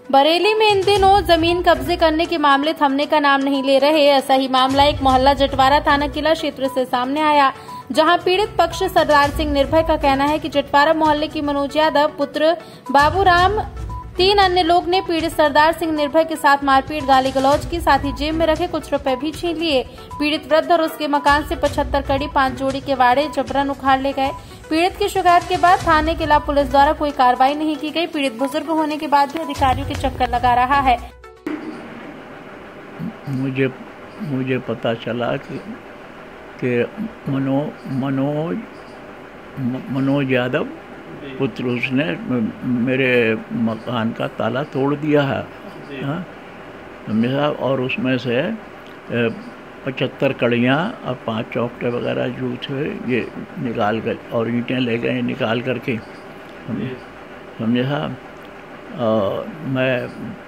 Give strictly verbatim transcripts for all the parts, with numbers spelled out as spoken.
बरेली में इन दिनों जमीन कब्जे करने के मामले थमने का नाम नहीं ले रहे। ऐसा ही मामला एक मोहल्ला जटवारा थाना किला क्षेत्र से सामने आया, जहां पीड़ित पक्ष सरदार सिंह निर्भय का कहना है कि जटवारा मोहल्ले की मनोज यादव पुत्र बाबूराम तीन अन्य लोग ने पीड़ित सरदार सिंह निर्भय के साथ मारपीट, गाली गलौज की, साथ ही जेब में रखे कुछ रुपए भी छीन लिए। पीड़ित वृद्ध और उसके मकान से पचहत्तर कड़ी पांच जोड़ी के वाड़े जबरन उखाड़ ले गए। पीड़ित की शिकायत के बाद थाने किला पुलिस द्वारा कोई कार्रवाई नहीं की गई। पीड़ित बुजुर्ग होने के बाद भी अधिकारियों के चक्कर लगा रहा है। मुझे मुझे पता चला कि कि मनो मनोज मनोज यादव पुत्र उसने मेरे मकान का ताला तोड़ दिया है, हाँ, और उसमें से पचहत्तर कड़ियाँ और पांच चौकटे वगैरह जो थे ये निकाल कर और ईंटें ले गए निकाल करके, समझा। मैं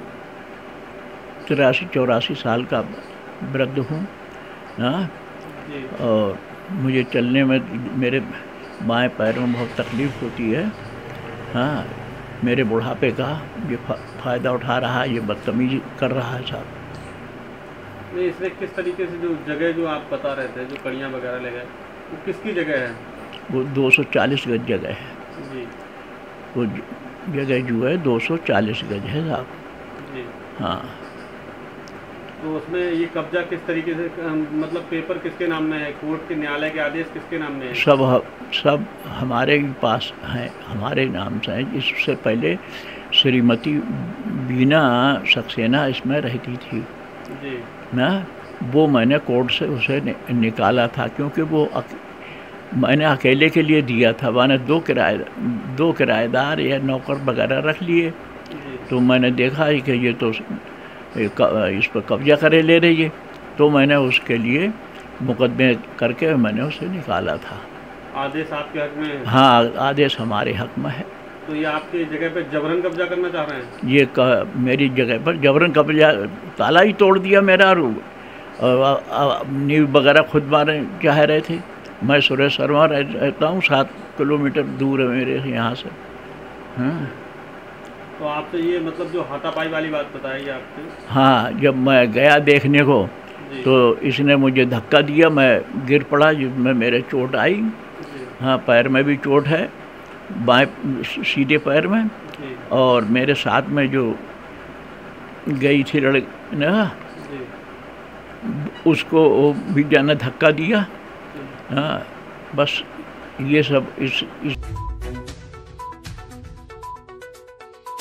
तिरासी चौरासी साल का वृद्ध हूँ, हाँ, और मुझे चलने में मेरे बाएं पैर में बहुत तकलीफ़ होती है, हाँ। मेरे बुढ़ापे का ये फ़ायदा उठा रहा है, ये बदतमीजी कर रहा है साहब। नहीं, इसमें किस तरीके से जो जगह जो आप बता रहे थे, जो कड़ियाँ वगैरह ले गए, वो किसकी जगह है? वो दो सौ चालीस गज जगह है जी। वो जगह जो है दो सौ चालीस गज है साहब जी, हाँ। तो उसमें ये कब्जा किस तरीके से, मतलब पेपर किसके नाम में है, कोर्ट के न्यायालय के आदेश किसके नाम में है? सब सब हमारे पास हैं, हमारे नाम से हैं। इससे पहले श्रीमती बीना सक्सेना इसमें रहती थी जी ना, वो मैंने कोर्ट से उसे नि, निकाला था, क्योंकि वो अक, मैंने अकेले के लिए दिया था। मैंने दो किराए दो किराएदार या नौकर वगैरह रख लिए, तो मैंने देखा कि ये तो इस पर कब्जा करे ले रही है, तो मैंने उसके लिए मुकदमे करके मैंने उसे निकाला था। आदेश आपके हक में है? हाँ, आदेश हमारे हक में है। तो ये आपकी जगह पे जबरन कब्जा करना चाह रहे हैं? ये क, मेरी जगह पर जबरन कब्जा, ताला ही तोड़ दिया मेरा, और नींव वगैरह खुद मारे चाह रहे थे। मैं सुरेश शर्मा रहता हूँ, सात किलोमीटर दूर है मेरे यहाँ से, हाँ। तो आपसे ये मतलब जो हाथापाई वाली बात बताई आपने? हाँ, जब मैं गया देखने को तो इसने मुझे धक्का दिया, मैं गिर पड़ा, जिसमें मेरे चोट आई, हाँ, पैर में भी चोट है, बाएं सीधे पैर में, और मेरे साथ में जो गई थी लड़की ना, उसको भी जाना धक्का दिया, हाँ। बस ये सब इस, इस